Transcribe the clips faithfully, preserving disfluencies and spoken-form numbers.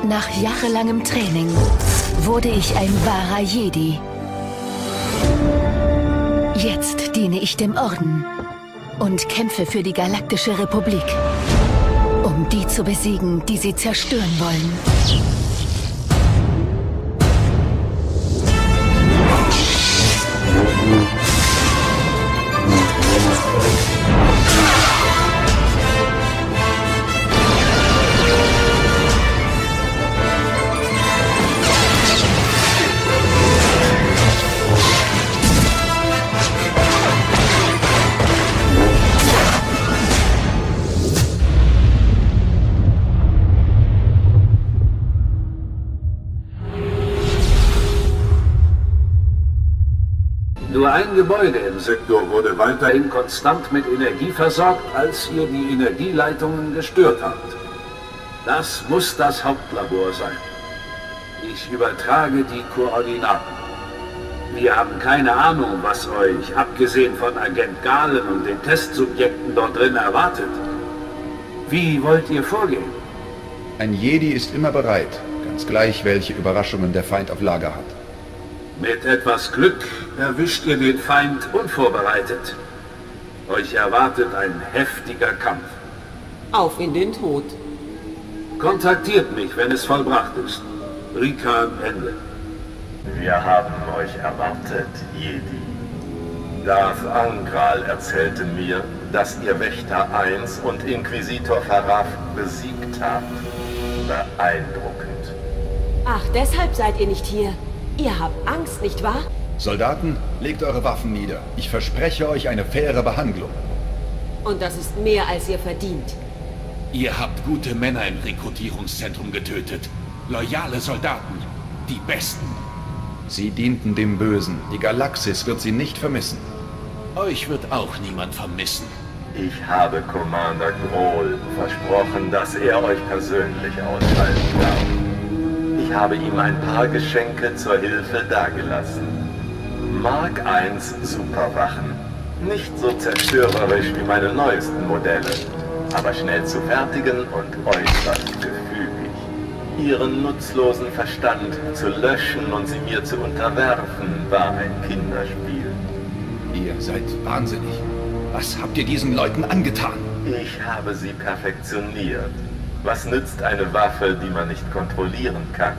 Nach jahrelangem Training wurde ich ein wahrer Jedi. Jetzt diene ich dem Orden und kämpfe für die Galaktische Republik, um die zu besiegen, die sie zerstören wollen. Nur ein Gebäude im Sektor wurde weiterhin konstant mit Energie versorgt, als ihr die Energieleitungen gestört habt. Das muss das Hauptlabor sein. Ich übertrage die Koordinaten. Wir haben keine Ahnung, was euch, abgesehen von Agent Galen und den Testsubjekten dort drin, erwartet. Wie wollt ihr vorgehen? Ein Jedi ist immer bereit, ganz gleich, welche Überraschungen der Feind auf Lager hat. Mit etwas Glück erwischt ihr den Feind unvorbereitet. Euch erwartet ein heftiger Kampf. Auf in den Tod. Kontaktiert mich, wenn es vollbracht ist. Rikan, Ende. Wir haben euch erwartet, Jedi. Darth Angral erzählte mir, dass ihr Wächter eins und Inquisitor Faraf besiegt habt. Beeindruckend. Ach, deshalb seid ihr nicht hier. Ihr habt Angst, nicht wahr? Soldaten, legt eure Waffen nieder. Ich verspreche euch eine faire Behandlung. Und das ist mehr, als ihr verdient. Ihr habt gute Männer im Rekrutierungszentrum getötet. Loyale Soldaten. Die Besten. Sie dienten dem Bösen. Die Galaxis wird sie nicht vermissen. Euch wird auch niemand vermissen. Ich habe Commander Grohl versprochen, dass er euch persönlich ausschalten darf. Ich habe ihm ein paar Geschenke zur Hilfe dagelassen. Mark eins Superwachen. Nicht so zerstörerisch wie meine neuesten Modelle, aber schnell zu fertigen und äußerst gefügig. Ihren nutzlosen Verstand zu löschen und sie mir zu unterwerfen, war ein Kinderspiel. Ihr seid wahnsinnig. Was habt ihr diesen Leuten angetan? Ich habe sie perfektioniert. Was nützt eine Waffe, die man nicht kontrollieren kann?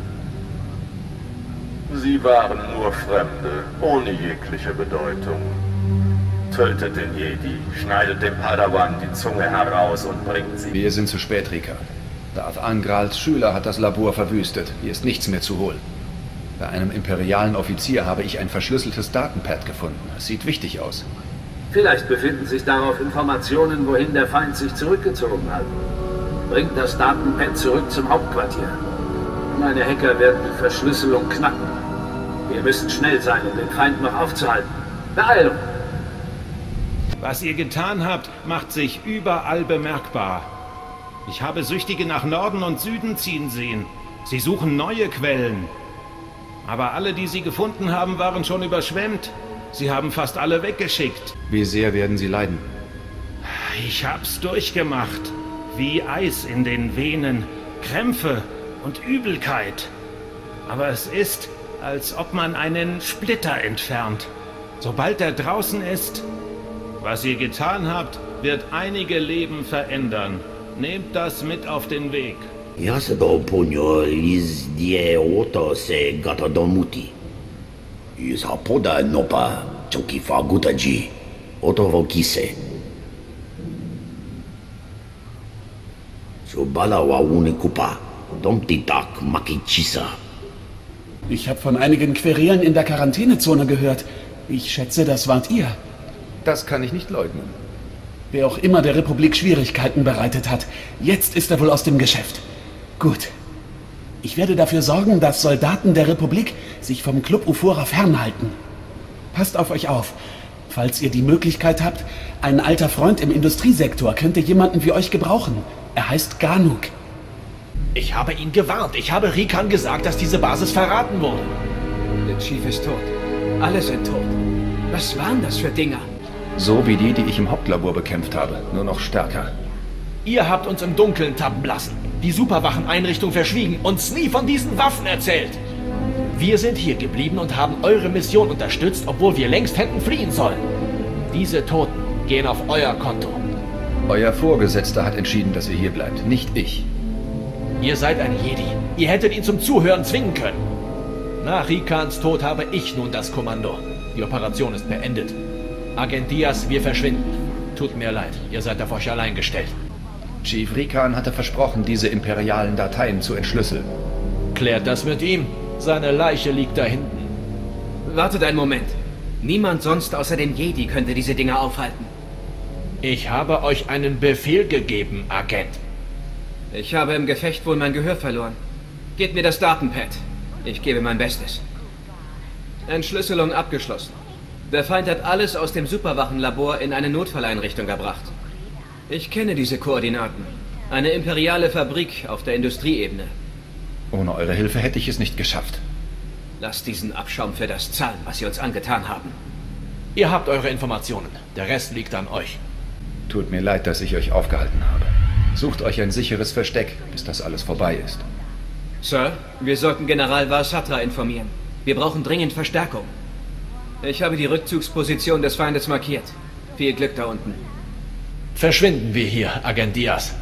Sie waren nur Fremde, ohne jegliche Bedeutung. Tötet den Jedi, schneidet dem Padawan die Zunge heraus und bringt sie... Wir sind zu spät, Rika. Darth Angrals Schüler hat das Labor verwüstet. Hier ist nichts mehr zu holen. Bei einem imperialen Offizier habe ich ein verschlüsseltes Datenpad gefunden. Es sieht wichtig aus. Vielleicht befinden sich darauf Informationen, wohin der Feind sich zurückgezogen hat. Bringt das Datenpad zurück zum Hauptquartier. Meine Hacker werden die Verschlüsselung knacken. Wir müssen schnell sein, um den Feind noch aufzuhalten. Beeilung! Was ihr getan habt, macht sich überall bemerkbar. Ich habe Süchtige nach Norden und Süden ziehen sehen. Sie suchen neue Quellen. Aber alle, die sie gefunden haben, waren schon überschwemmt. Sie haben fast alle weggeschickt. Wie sehr werden sie leiden? Ich hab's durchgemacht. Wie Eis in den Venen, Krämpfe und Übelkeit. Aber es ist, als ob man einen Splitter entfernt. Sobald er draußen ist, was ihr getan habt, wird einige Leben verändern. Nehmt das mit auf den Weg. Ja se do punyo liz die oto se gata do muti. Is hapoda nopa choki fa gutaji. Oto vokise. So bala wa une kupa. Domtitak makichisa. Ich habe von einigen Querelen in der Quarantänezone gehört. Ich schätze, das wart ihr. Das kann ich nicht leugnen. Wer auch immer der Republik Schwierigkeiten bereitet hat, jetzt ist er wohl aus dem Geschäft. Gut. Ich werde dafür sorgen, dass Soldaten der Republik sich vom Club Ufora fernhalten. Passt auf euch auf. Falls ihr die Möglichkeit habt, ein alter Freund im Industriesektor könnte jemanden wie euch gebrauchen. Er heißt Ganuk. Ich habe ihn gewarnt. Ich habe Rikan gesagt, dass diese Basis verraten wurde. Der Chief ist tot. Alle sind tot. Was waren das für Dinger? So wie die, die ich im Hauptlabor bekämpft habe, nur noch stärker. Ihr habt uns im Dunkeln tappen lassen, die Superwacheneinrichtung verschwiegen, uns nie von diesen Waffen erzählt. Wir sind hier geblieben und haben eure Mission unterstützt, obwohl wir längst hätten fliehen sollen. Diese Toten gehen auf euer Konto. Euer Vorgesetzter hat entschieden, dass ihr hier bleibt, nicht ich. Ihr seid ein Jedi. Ihr hättet ihn zum Zuhören zwingen können. Nach Rikans Tod habe ich nun das Kommando. Die Operation ist beendet. Agent Diaz, wir verschwinden. Tut mir leid, ihr seid auf euch allein gestellt. Chief Rikan hatte versprochen, diese imperialen Dateien zu entschlüsseln. Klärt das mit ihm. Seine Leiche liegt da hinten. Wartet einen Moment. Niemand sonst außer den Jedi könnte diese Dinger aufhalten. Ich habe euch einen Befehl gegeben, Agent. Ich habe im Gefecht wohl mein Gehör verloren. Gebt mir das Datenpad. Ich gebe mein Bestes. Entschlüsselung abgeschlossen. Der Feind hat alles aus dem Superwachenlabor in eine Notfalleinrichtung gebracht. Ich kenne diese Koordinaten. Eine imperiale Fabrik auf der Industrieebene. Ohne eure Hilfe hätte ich es nicht geschafft. Lasst diesen Abschaum für das zahlen, was sie uns angetan haben. Ihr habt eure Informationen. Der Rest liegt an euch. Tut mir leid, dass ich euch aufgehalten habe. Sucht euch ein sicheres Versteck, bis das alles vorbei ist. Sir, wir sollten General Varsatra informieren. Wir brauchen dringend Verstärkung. Ich habe die Rückzugsposition des Feindes markiert. Viel Glück da unten. Verschwinden wir hier, Agent Diaz.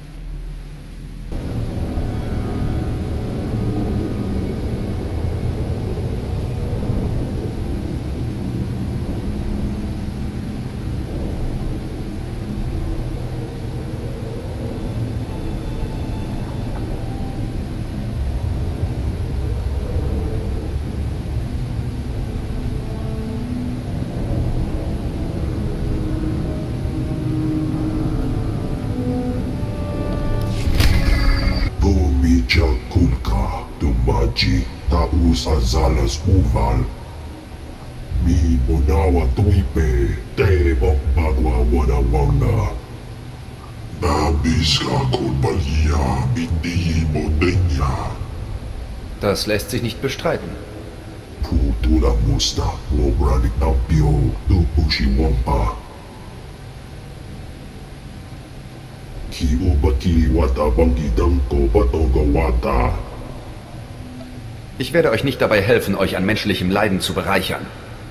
Kulka, Dumaji, Taus Azalas Uval. Mi Bonawa Tuipe, Te Bokpagwa Wadawanga. Nabiska Kulbalia, Bindi Modenya. Das lässt sich nicht bestreiten. Putura Musta, Wobranik Tapio, Tupushi Wampa. Ich werde euch nicht dabei helfen, euch an menschlichem Leiden zu bereichern.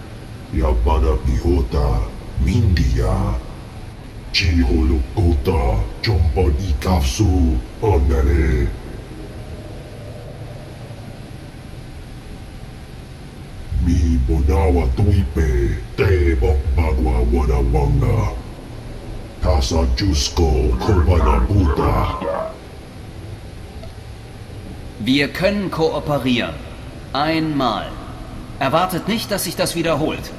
Wir können kooperieren. Einmal. Erwartet nicht, dass sich das wiederholt.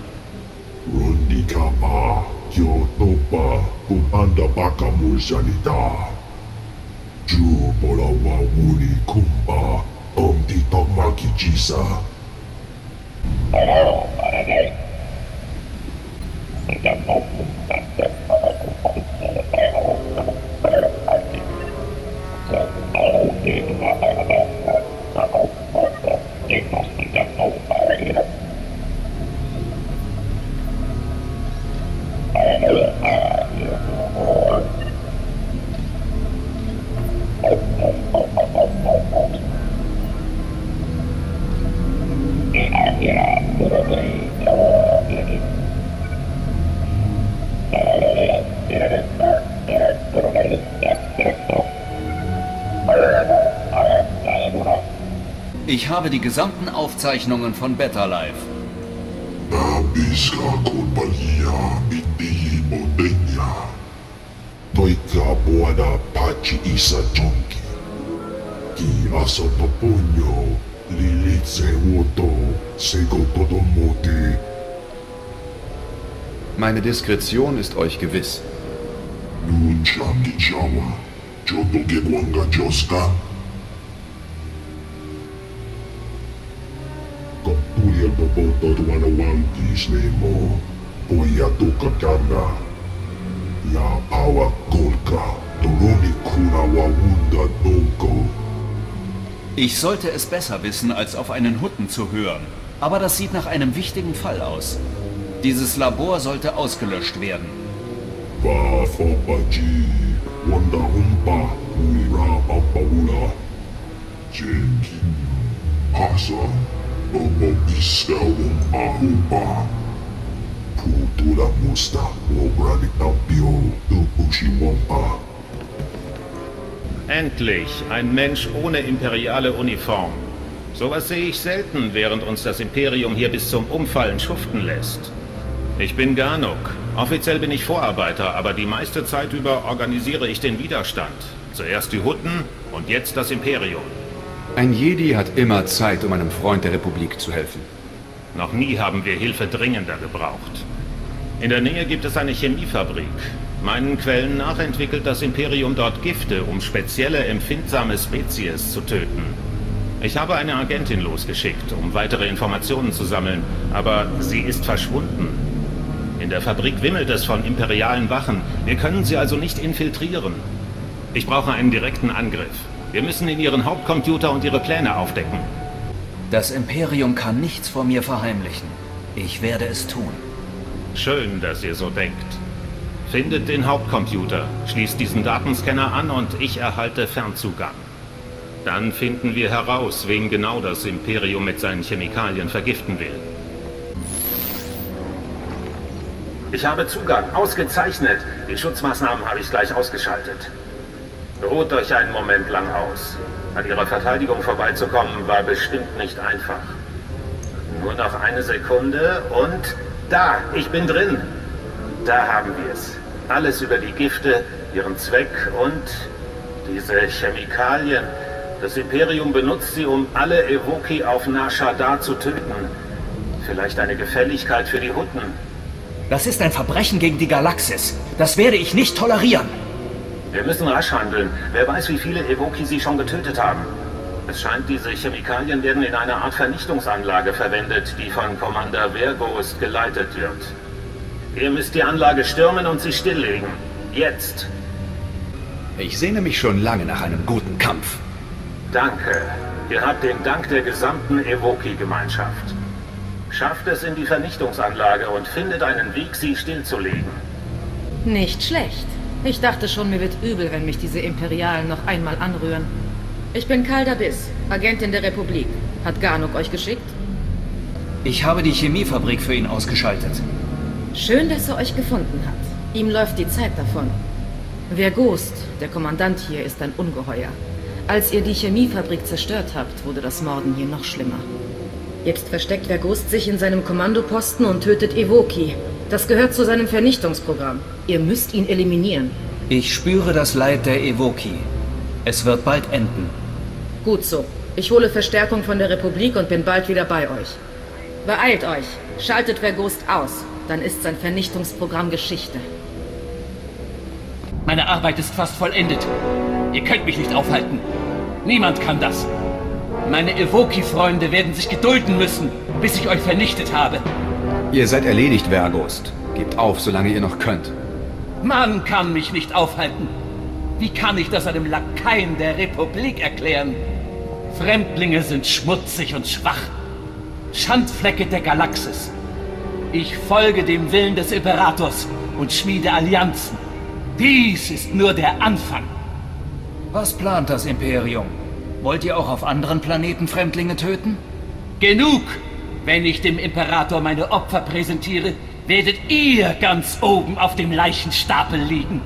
Ich habe die gesamten Aufzeichnungen von Beta Life. Meine Diskretion ist euch gewiss. Ich sollte es besser wissen, als auf einen Hutten zu hören. Aber das sieht nach einem wichtigen Fall aus. Dieses Labor sollte ausgelöscht werden. Wanda Humpa, Ura Papaula, Jenki, Pasa, Bobo Vista Humpa Humpa, Putura Musta, Obrani Tapio, Tupushi Wampa. Endlich, ein Mensch ohne imperiale Uniform. Sowas sehe ich selten, während uns das Imperium hier bis zum Umfallen schuften lässt. Ich bin Ganok. Offiziell bin ich Vorarbeiter, aber die meiste Zeit über organisiere ich den Widerstand. Zuerst die Hutten und jetzt das Imperium. Ein Jedi hat immer Zeit, um einem Freund der Republik zu helfen. Noch nie haben wir Hilfe dringender gebraucht. In der Nähe gibt es eine Chemiefabrik. Meinen Quellen nach entwickelt das Imperium dort Gifte, um spezielle, empfindsame Spezies zu töten. Ich habe eine Agentin losgeschickt, um weitere Informationen zu sammeln, aber sie ist verschwunden. In der Fabrik wimmelt es von imperialen Wachen. Wir können sie also nicht infiltrieren. Ich brauche einen direkten Angriff. Wir müssen in ihren Hauptcomputer und ihre Pläne aufdecken. Das Imperium kann nichts vor mir verheimlichen. Ich werde es tun. Schön, dass ihr so denkt. Findet den Hauptcomputer, schließt diesen Datenscanner an und ich erhalte Fernzugang. Dann finden wir heraus, wen genau das Imperium mit seinen Chemikalien vergiften will. Ich habe Zugang. Ausgezeichnet. Die Schutzmaßnahmen habe ich gleich ausgeschaltet. Ruht euch einen Moment lang aus. An ihrer Verteidigung vorbeizukommen, war bestimmt nicht einfach. Nur noch eine Sekunde und... Da! Ich bin drin! Da haben wir es. Alles über die Gifte, ihren Zweck und diese Chemikalien. Das Imperium benutzt sie, um alle Evoki auf Nar Shaddaa zu töten. Vielleicht eine Gefälligkeit für die Hutten. Das ist ein Verbrechen gegen die Galaxis. Das werde ich nicht tolerieren. Wir müssen rasch handeln. Wer weiß, wie viele Evoki sie schon getötet haben. Es scheint, diese Chemikalien werden in einer Art Vernichtungsanlage verwendet, die von Commander Verghost geleitet wird. Ihr müsst die Anlage stürmen und sie stilllegen. Jetzt. Ich sehne mich schon lange nach einem guten Kampf. Danke. Ihr habt den Dank der gesamten Evoki-Gemeinschaft. Schafft es in die Vernichtungsanlage und findet einen Weg, sie stillzulegen. Nicht schlecht. Ich dachte schon, mir wird übel, wenn mich diese Imperialen noch einmal anrühren. Ich bin Kalda Biss, Agentin der Republik. Hat Ganok euch geschickt? Ich habe die Chemiefabrik für ihn ausgeschaltet. Schön, dass er euch gefunden hat. Ihm läuft die Zeit davon. Verghost, der Kommandant hier, ist ein Ungeheuer. Als ihr die Chemiefabrik zerstört habt, wurde das Morden hier noch schlimmer. Jetzt versteckt Verghost sich in seinem Kommandoposten und tötet Evoki. Das gehört zu seinem Vernichtungsprogramm. Ihr müsst ihn eliminieren. Ich spüre das Leid der Evoki. Es wird bald enden. Gut so. Ich hole Verstärkung von der Republik und bin bald wieder bei euch. Beeilt euch. Schaltet Verghost aus. Dann ist sein Vernichtungsprogramm Geschichte. Meine Arbeit ist fast vollendet. Ihr könnt mich nicht aufhalten. Niemand kann das. Meine Evoki-Freunde werden sich gedulden müssen, bis ich euch vernichtet habe. Ihr seid erledigt, Verghost. Gebt auf, solange ihr noch könnt. Man kann mich nicht aufhalten. Wie kann ich das einem Lakaien der Republik erklären? Fremdlinge sind schmutzig und schwach. Schandflecke der Galaxis. Ich folge dem Willen des Imperators und schmiede Allianzen. Dies ist nur der Anfang. Was plant das Imperium? Wollt ihr auch auf anderen Planeten Fremdlinge töten? Genug! Wenn ich dem Imperator meine Opfer präsentiere, werdet ihr ganz oben auf dem Leichenstapel liegen.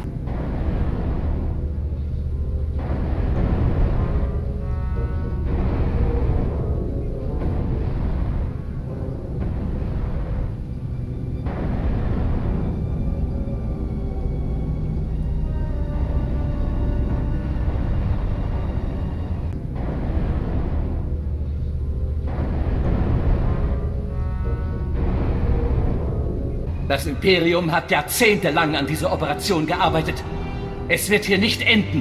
Das Imperium hat jahrzehntelang an dieser Operation gearbeitet. Es wird hier nicht enden.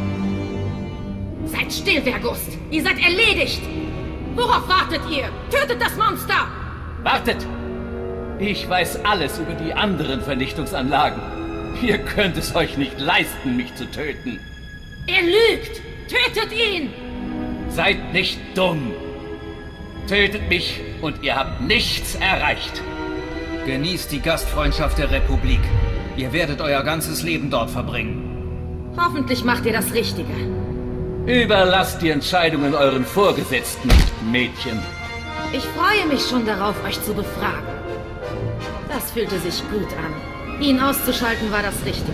Seid still, Verghost! Ihr seid erledigt! Worauf wartet ihr? Tötet das Monster! Wartet! Ich weiß alles über die anderen Vernichtungsanlagen. Ihr könnt es euch nicht leisten, mich zu töten. Er lügt! Tötet ihn! Seid nicht dumm! Tötet mich und ihr habt nichts erreicht. Genießt die Gastfreundschaft der Republik. Ihr werdet euer ganzes Leben dort verbringen. Hoffentlich macht ihr das Richtige. Überlasst die Entscheidungen euren Vorgesetzten, Mädchen. Ich freue mich schon darauf, euch zu befragen. Das fühlte sich gut an. Ihn auszuschalten war das Richtige.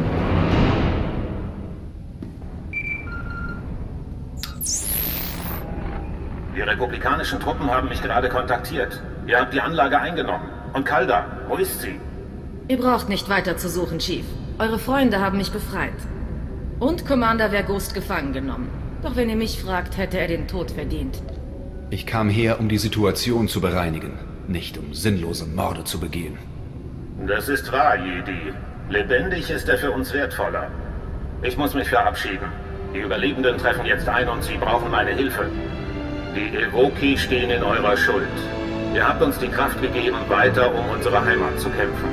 Die republikanischen Truppen haben mich gerade kontaktiert. Ihr habt die Anlage eingenommen. Und Calda, wo ist sie? Ihr braucht nicht weiter zu suchen, Chief. Eure Freunde haben mich befreit. Und Commander Vergust gefangen genommen. Doch wenn ihr mich fragt, hätte er den Tod verdient. Ich kam her, um die Situation zu bereinigen, nicht um sinnlose Morde zu begehen. Das ist wahr, Jedi. Lebendig ist er für uns wertvoller. Ich muss mich verabschieden. Die Überlebenden treffen jetzt ein und sie brauchen meine Hilfe. Die Evoki stehen in eurer Schuld. Ihr habt uns die Kraft gegeben, weiter um unsere Heimat zu kämpfen.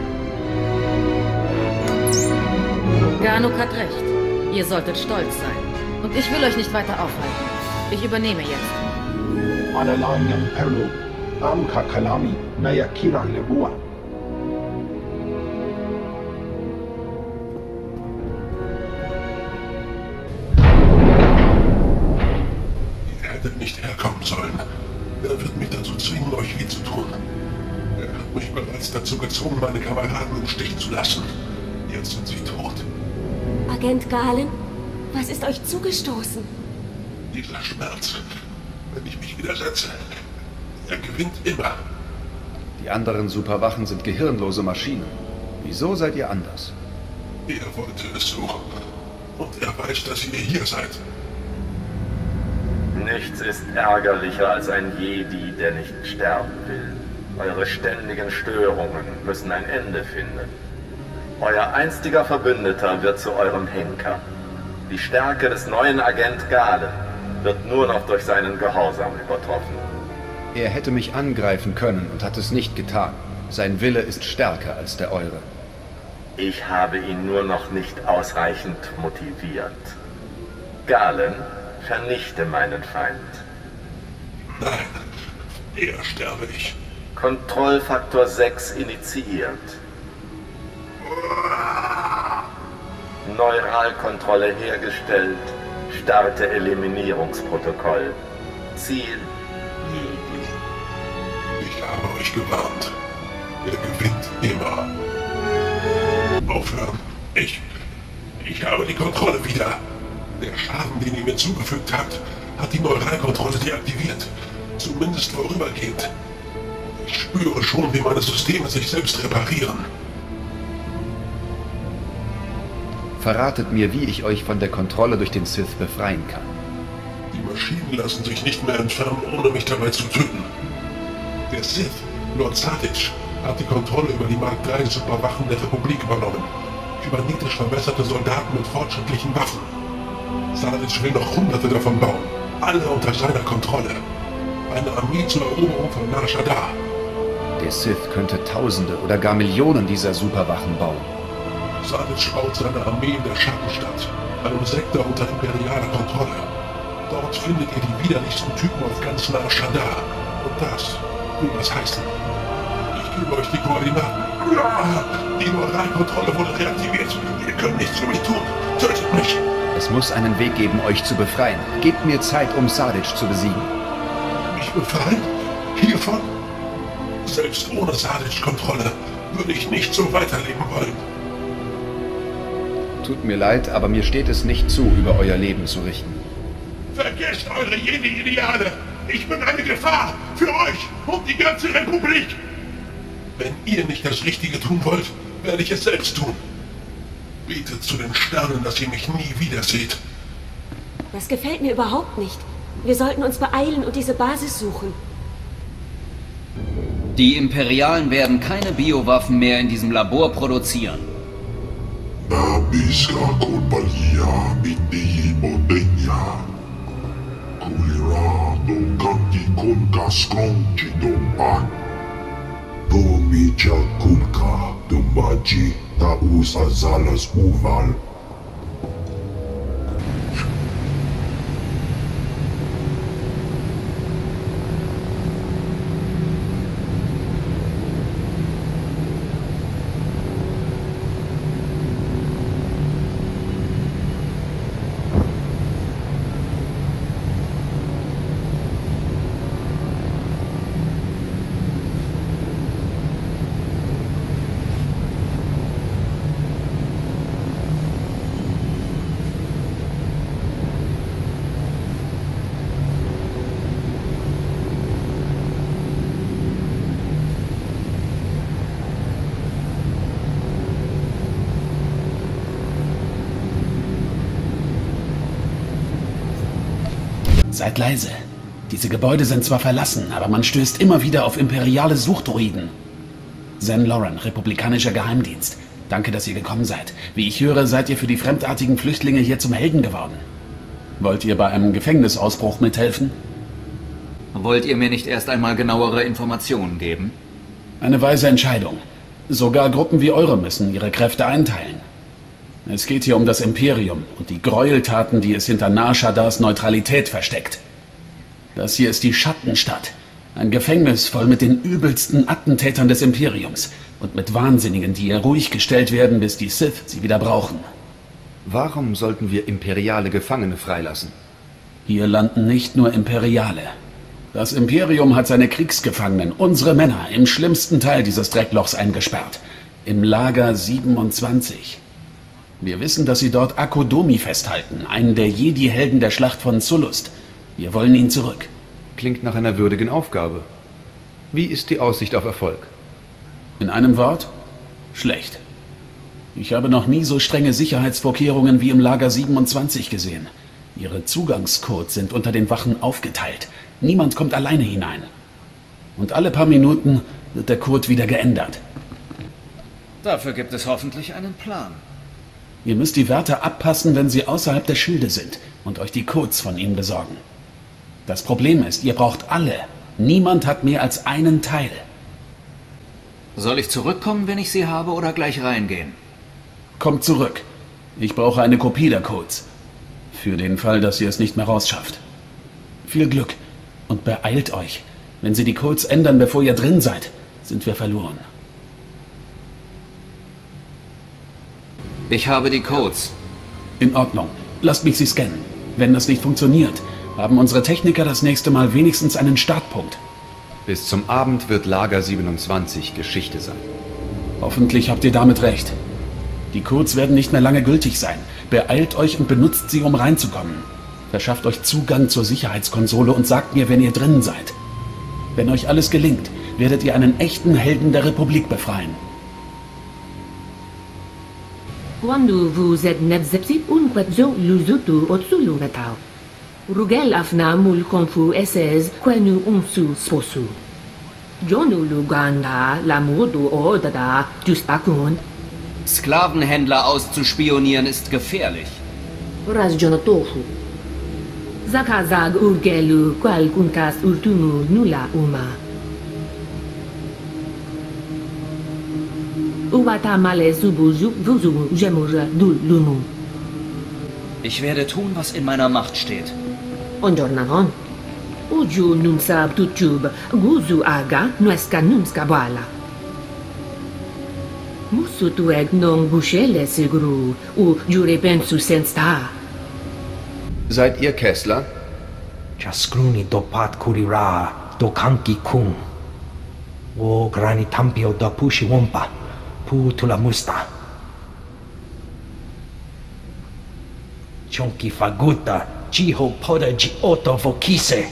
Ganok hat recht. Ihr solltet stolz sein. Und ich will euch nicht weiter aufhalten. Ich übernehme jetzt. Analanya Perlo, Amka Kalami, Nayakira Lebua. Ihr hättet nicht herkommen sollen. Er wird mich dazu zwingen, euch weh zu tun. Er hat mich bereits dazu gezwungen, meine Kameraden im Stich zu lassen. Jetzt sind sie tot. Agent Galen, was ist euch zugestoßen? Dieser Schmerz, wenn ich mich widersetze, er gewinnt immer. Die anderen Superwachen sind gehirnlose Maschinen. Wieso seid ihr anders? Er wollte es so. Und er weiß, dass ihr hier seid. Nichts ist ärgerlicher als ein Jedi, der nicht sterben will. Eure ständigen Störungen müssen ein Ende finden. Euer einstiger Verbündeter wird zu eurem Henker. Die Stärke des neuen Agent Galen wird nur noch durch seinen Gehorsam übertroffen. Er hätte mich angreifen können und hat es nicht getan. Sein Wille ist stärker als der eure. Ich habe ihn nur noch nicht ausreichend motiviert. Galen, vernichte meinen Feind. Nein, eher sterbe ich. Kontrollfaktor sechs initiiert. Neuralkontrolle hergestellt. Starte Eliminierungsprotokoll. Ziel Jedi. Ich habe euch gewarnt. Er gewinnt immer. Aufhören. Ich... Ich habe die Kontrolle wieder. Der Schaden, den ihr mir zugefügt habt, hat die Neuralkontrolle deaktiviert. Zumindest vorübergehend. Ich spüre schon, wie meine Systeme sich selbst reparieren. Verratet mir, wie ich euch von der Kontrolle durch den Sith befreien kann. Die Maschinen lassen sich nicht mehr entfernen, ohne mich dabei zu töten. Der Sith, Lord Sadich, hat die Kontrolle über die Mark drei Superwachen der Republik übernommen. Kybernetisch verbesserte Soldaten mit fortschrittlichen Waffen. Sadich will noch hunderte davon bauen, alle unter seiner Kontrolle. Eine Armee zur Eroberung von Nar Shaddaa. Der Sith könnte Tausende oder gar Millionen dieser Superwachen bauen. Sadich baut seine Armee in der Schattenstadt, einem Sektor unter imperialer Kontrolle. Dort findet ihr die widerlichsten Typen auf ganz Nar Shaddaa. Und das will was heißen. Ich gebe euch die Koordinaten. Die Neuralkontrolle wurde reaktiviert. Ihr könnt nichts für mich tun. Tötet mich. Es muss einen Weg geben, euch zu befreien. Gebt mir Zeit, um Sadich zu besiegen. Mich befreien? Hiervon? Selbst ohne Sadich-Kontrolle würde ich nicht so weiterleben wollen. Tut mir leid, aber mir steht es nicht zu, über euer Leben zu richten. Vergesst eure Jedi-Ideale! Ich bin eine Gefahr für euch und die ganze Republik! Wenn ihr nicht das Richtige tun wollt, werde ich es selbst tun. Betet zu den Sternen, dass ihr mich nie wieder seht. Das gefällt mir überhaupt nicht. Wir sollten uns beeilen und diese Basis suchen. Die Imperialen werden keine Biowaffen mehr in diesem Labor produzieren. Nabiska Kolbalia Miti Modenya Kulirado Kanti Kunkas Kronchi Dompan Domicha Kulka Domaji Taus Azalas Uval. Seid leise. Diese Gebäude sind zwar verlassen, aber man stößt immer wieder auf imperiale Suchdroiden. Zen Loren, republikanischer Geheimdienst. Danke, dass ihr gekommen seid. Wie ich höre, seid ihr für die fremdartigen Flüchtlinge hier zum Helden geworden. Wollt ihr bei einem Gefängnisausbruch mithelfen? Wollt ihr mir nicht erst einmal genauere Informationen geben? Eine weise Entscheidung. Sogar Gruppen wie eure müssen ihre Kräfte einteilen. Es geht hier um das Imperium und die Gräueltaten, die es hinter Nar Shaddars Neutralität versteckt. Das hier ist die Schattenstadt. Ein Gefängnis voll mit den übelsten Attentätern des Imperiums und mit Wahnsinnigen, die hier ruhig gestellt werden, bis die Sith sie wieder brauchen. Warum sollten wir imperiale Gefangene freilassen? Hier landen nicht nur Imperiale. Das Imperium hat seine Kriegsgefangenen, unsere Männer, im schlimmsten Teil dieses Drecklochs eingesperrt. Im Lager siebenundzwanzig. Wir wissen, dass sie dort Akodomi festhalten, einen der Jedi-Helden der Schlacht von Sullust. Wir wollen ihn zurück. Klingt nach einer würdigen Aufgabe. Wie ist die Aussicht auf Erfolg? In einem Wort? Schlecht. Ich habe noch nie so strenge Sicherheitsvorkehrungen wie im Lager siebenundzwanzig gesehen. Ihre Zugangscodes sind unter den Wachen aufgeteilt. Niemand kommt alleine hinein. Und alle paar Minuten wird der Code wieder geändert. Dafür gibt es hoffentlich einen Plan. Ihr müsst die Wärter abpassen, wenn sie außerhalb der Schilde sind und euch die Codes von ihnen besorgen. Das Problem ist, ihr braucht alle. Niemand hat mehr als einen Teil. Soll ich zurückkommen, wenn ich sie habe, oder gleich reingehen? Kommt zurück. Ich brauche eine Kopie der Codes. Für den Fall, dass ihr es nicht mehr rausschafft. Viel Glück und beeilt euch. Wenn sie die Codes ändern, bevor ihr drin seid, sind wir verloren. Ich habe die Codes. In Ordnung. Lasst mich sie scannen. Wenn das nicht funktioniert, haben unsere Techniker das nächste Mal wenigstens einen Startpunkt. Bis zum Abend wird Lager siebenundzwanzig Geschichte sein. Hoffentlich habt ihr damit recht. Die Codes werden nicht mehr lange gültig sein. Beeilt euch und benutzt sie, um reinzukommen. Verschafft euch Zugang zur Sicherheitskonsole und sagt mir, wenn ihr drinnen seid. Wenn euch alles gelingt, werdet ihr einen echten Helden der Republik befreien. Quando vous êtes nevzepsit un quetzo luzutu otsulu vetao. Rugel afna mul konfu esez quenu unsu sposu. Jonu luganda la modu odada just akun. Sklavenhändler auszuspionieren ist gefährlich. Razjonotofu. Zakazag urgelu qual kunkas urtumu nula uma. Uwatamale subuju vuzu jemura dul lunu. Ich werde tun, was in meiner Macht steht. Onjornaron. Uju numsab tutub guzu aga nuesca numska bala. Musu tueg non bushele segru u jure pensu sensta. Seid ihr Kessler? Ciascuni dopat kurira dokanki kun. O grani tampio da pushi wompa pu tula musta. Chonki faguta jiho poda jiotto vokise.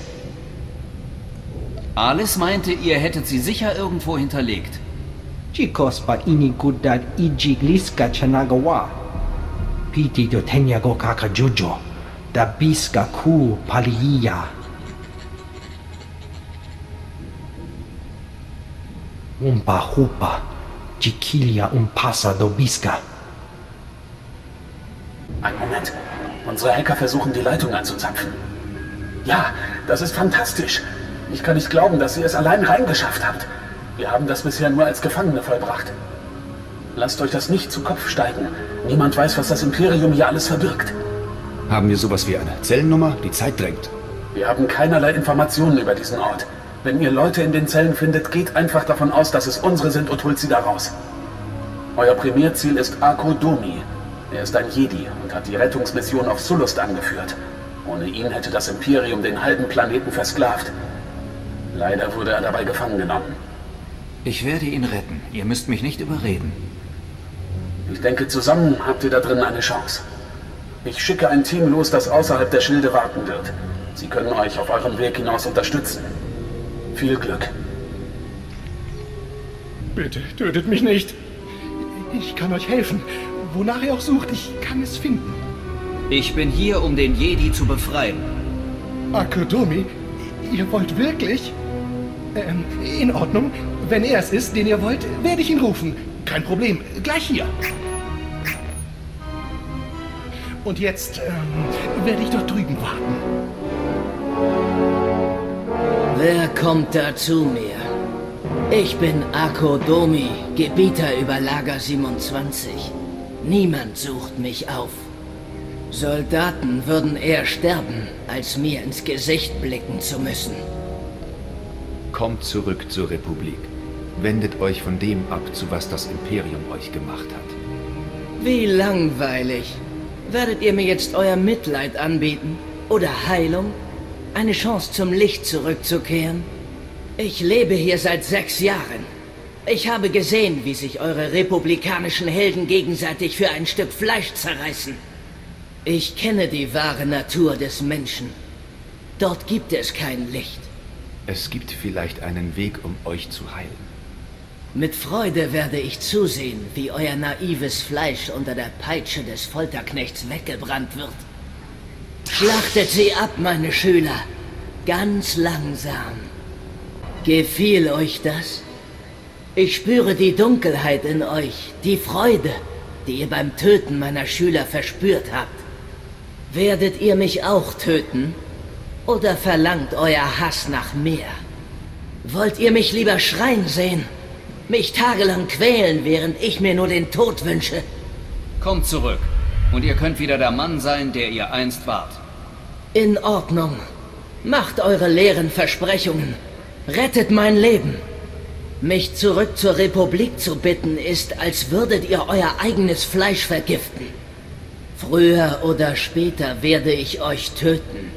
Alice meinte, ihr hättet sie sicher irgendwo hinterlegt. Chikos pa ini kudat iji gliska chanagawa. Piti do tenyago kaka jojo. Da biska ku paliya. Umpa hupa. Chiquilia un pasa do biska. Ein Moment. Unsere Hacker versuchen, die Leitung anzuzapfen. Ja, das ist fantastisch. Ich kann nicht glauben, dass ihr es allein reingeschafft habt. Wir haben das bisher nur als Gefangene vollbracht. Lasst euch das nicht zu Kopf steigen. Niemand weiß, was das Imperium hier alles verbirgt. Haben wir sowas wie eine Zellennummer? Die Zeit drängt. Wir haben keinerlei Informationen über diesen Ort. Wenn ihr Leute in den Zellen findet, geht einfach davon aus, dass es unsere sind und holt sie da raus. Euer Primärziel ist Akodomi. Er ist ein Jedi und hat die Rettungsmission auf Sullust angeführt. Ohne ihn hätte das Imperium den halben Planeten versklavt. Leider wurde er dabei gefangen genommen. Ich werde ihn retten. Ihr müsst mich nicht überreden. Ich denke, zusammen habt ihr da drin eine Chance. Ich schicke ein Team los, das außerhalb der Schilde warten wird. Sie können euch auf eurem Weg hinaus unterstützen. Viel Glück. Bitte, tötet mich nicht. Ich kann euch helfen. Wonach ihr auch sucht, ich kann es finden. Ich bin hier, um den Jedi zu befreien. Akodomi, ihr wollt wirklich? Ähm, in Ordnung. Wenn er es ist, den ihr wollt, werde ich ihn rufen. Kein Problem. Gleich hier. Und jetzt ähm, werde ich dort drüben warten. Wer kommt da zu mir? Ich bin Akodomi, Gebieter über Lager siebenundzwanzig. Niemand sucht mich auf. Soldaten würden eher sterben, als mir ins Gesicht blicken zu müssen. Kommt zurück zur Republik. Wendet euch von dem ab, zu was das Imperium euch gemacht hat. Wie langweilig. Werdet ihr mir jetzt euer Mitleid anbieten? Oder Heilung? Eine Chance zum Licht zurückzukehren? Ich lebe hier seit sechs Jahren. Ich habe gesehen, wie sich eure republikanischen Helden gegenseitig für ein Stück Fleisch zerreißen. Ich kenne die wahre Natur des Menschen. Dort gibt es kein Licht. Es gibt vielleicht einen Weg, um euch zu heilen. Mit Freude werde ich zusehen, wie euer naives Fleisch unter der Peitsche des Folterknechts weggebrannt wird. Schlachtet sie ab, meine Schüler. Ganz langsam. Gefiel euch das? Ich spüre die Dunkelheit in euch, die Freude, die ihr beim Töten meiner Schüler verspürt habt. Werdet ihr mich auch töten? Oder verlangt euer Hass nach mehr? Wollt ihr mich lieber schreien sehen? Mich tagelang quälen, während ich mir nur den Tod wünsche? Kommt zurück. Und ihr könnt wieder der Mann sein, der ihr einst wart. In Ordnung. Macht eure leeren Versprechungen. Rettet mein Leben. Mich zurück zur Republik zu bitten, ist, als würdet ihr euer eigenes Fleisch vergiften. Früher oder später werde ich euch töten.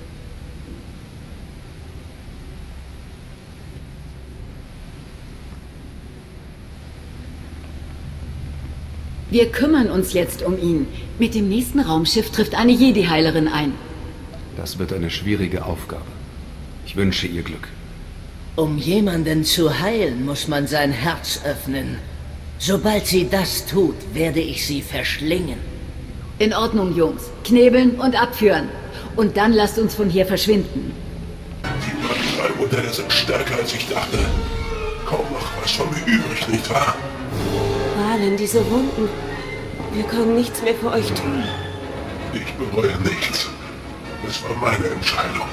Wir kümmern uns jetzt um ihn. Mit dem nächsten Raumschiff trifft eine Jedi-Heilerin ein. Das wird eine schwierige Aufgabe. Ich wünsche ihr Glück. Um jemanden zu heilen, muss man sein Herz öffnen. Sobald sie das tut, werde ich sie verschlingen. In Ordnung, Jungs. Knebeln und abführen. Und dann lasst uns von hier verschwinden. Die Materialmodelle sind stärker, als ich dachte. Kaum noch was von mir übrig, nicht wahr? Valen, diese Wunden. Wir können nichts mehr für euch tun. Ich bereue nichts. Es war meine Entscheidung.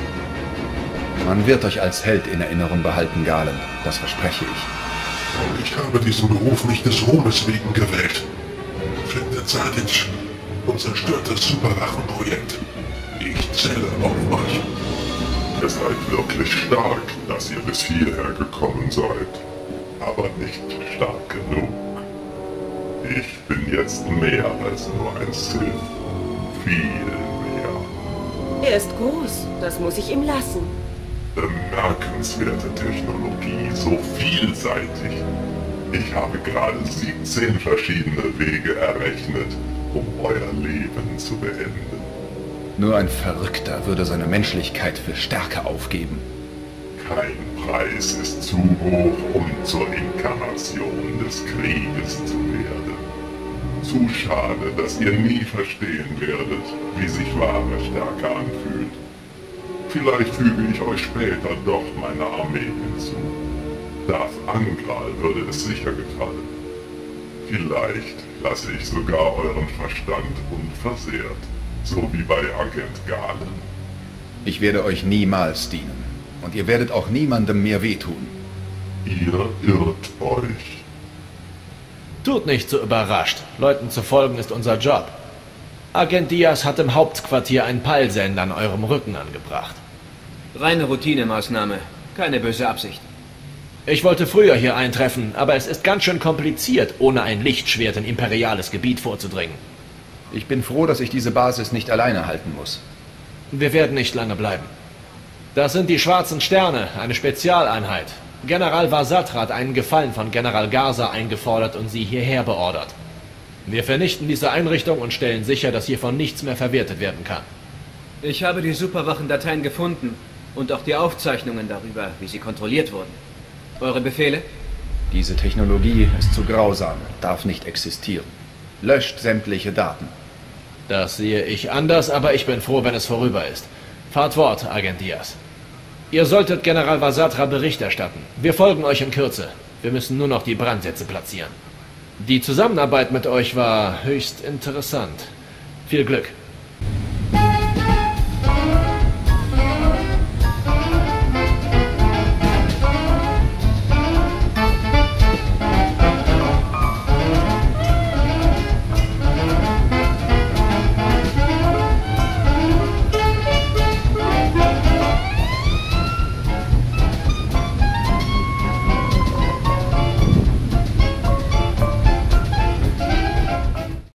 Man wird euch als Held in Erinnerung behalten, Galen. Das verspreche ich. Ich habe diesen Beruf nicht des Ruhmes wegen gewählt. Findet Sadic und zerstört das Superwachenprojekt. Ich zähle auf euch. Ihr seid wirklich stark, dass ihr bis hierher gekommen seid. Aber nicht stark genug. Ich bin jetzt mehr als nur ein Sith. Viel mehr. Er ist groß, das muss ich ihm lassen. Bemerkenswerte Technologie, so vielseitig. Ich habe gerade siebzehn verschiedene Wege errechnet, um euer Leben zu beenden. Nur ein Verrückter würde seine Menschlichkeit für Stärke aufgeben. Kein Preis ist zu hoch, um zur Inkarnation des Krieges zu werden. Zu schade, dass ihr nie verstehen werdet, wie sich wahre Stärke anfühlt. Vielleicht füge ich euch später doch meine Armee hinzu. Darth Angral würde es sicher gefallen. Vielleicht lasse ich sogar euren Verstand unversehrt, so wie bei Agent Galen. Ich werde euch niemals dienen. Und ihr werdet auch niemandem mehr wehtun. Ihr irrt euch. Tut nicht so überrascht. Leuten zu folgen ist unser Job. Agent Diaz hat im Hauptquartier einen Peilsender an eurem Rücken angebracht. Reine Routinemaßnahme. Keine böse Absicht. Ich wollte früher hier eintreffen, aber es ist ganz schön kompliziert, ohne ein Lichtschwert in imperiales Gebiet vorzudringen. Ich bin froh, dass ich diese Basis nicht alleine halten muss. Wir werden nicht lange bleiben. Das sind die Schwarzen Sterne, eine Spezialeinheit. General Vasat hat einen Gefallen von General Garza eingefordert und sie hierher beordert. Wir vernichten diese Einrichtung und stellen sicher, dass hiervon nichts mehr verwertet werden kann. Ich habe die Superwachendateien gefunden und auch die Aufzeichnungen darüber, wie sie kontrolliert wurden. Eure Befehle? Diese Technologie ist zu grausam, darf nicht existieren. Löscht sämtliche Daten. Das sehe ich anders, aber ich bin froh, wenn es vorüber ist. Fahrt fort, Agent Diaz. Ihr solltet General Vasatra Bericht erstatten. Wir folgen euch in Kürze. Wir müssen nur noch die Brandsätze platzieren. Die Zusammenarbeit mit euch war höchst interessant. Viel Glück.